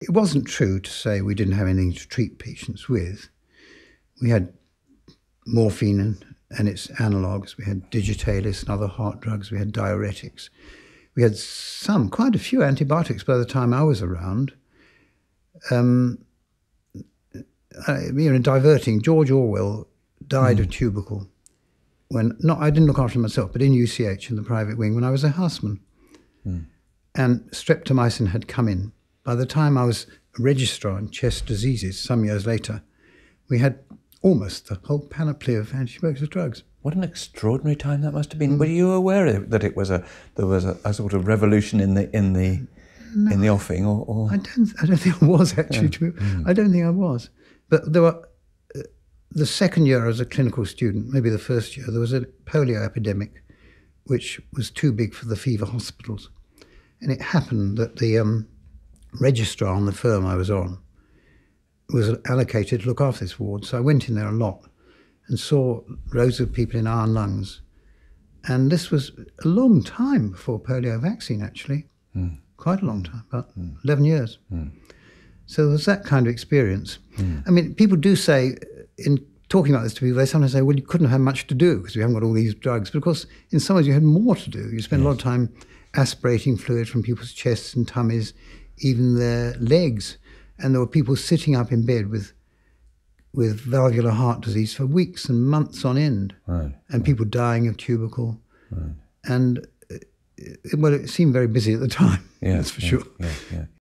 it wasn't true to say we didn't have anything to treat patients with. We had morphine and its analogues. We had Digitalis and other heart drugs. We had diuretics. We had quite a few antibiotics by the time I was around. Diverting. George Orwell died of tubercle I didn't look after him myself, but in UCH in the private wing when I was a houseman. And streptomycin had come in. By the time I was a registrar in chest diseases, some years later, we had almost the whole panoply of antituberculous drugs. What an extraordinary time that must have been. Were you aware that there was a sort of revolution in the offing, or? I don't think I was actually. I don't think I was. But there were the second year as a clinical student, maybe the first year, there was a polio epidemic, which was too big for the fever hospitals, and it happened that the registrar on the firm I was on was allocated to look after this ward. So I went in there a lot and saw rows of people in iron lungs. And this was a long time before polio vaccine, actually. Quite a long time, about 11 years. So there was that kind of experience. I mean, people do say, in talking about this to people, they sometimes say, well, you couldn't have much to do because we haven't got all these drugs. But of course, in some ways, you had more to do. You spent a lot of time aspirating fluid from people's chests and tummies, even their legs. And there were people sitting up in bed with valvular heart disease for weeks and months on end, and people dying of tubercle. And, it seemed very busy at the time, that's for sure.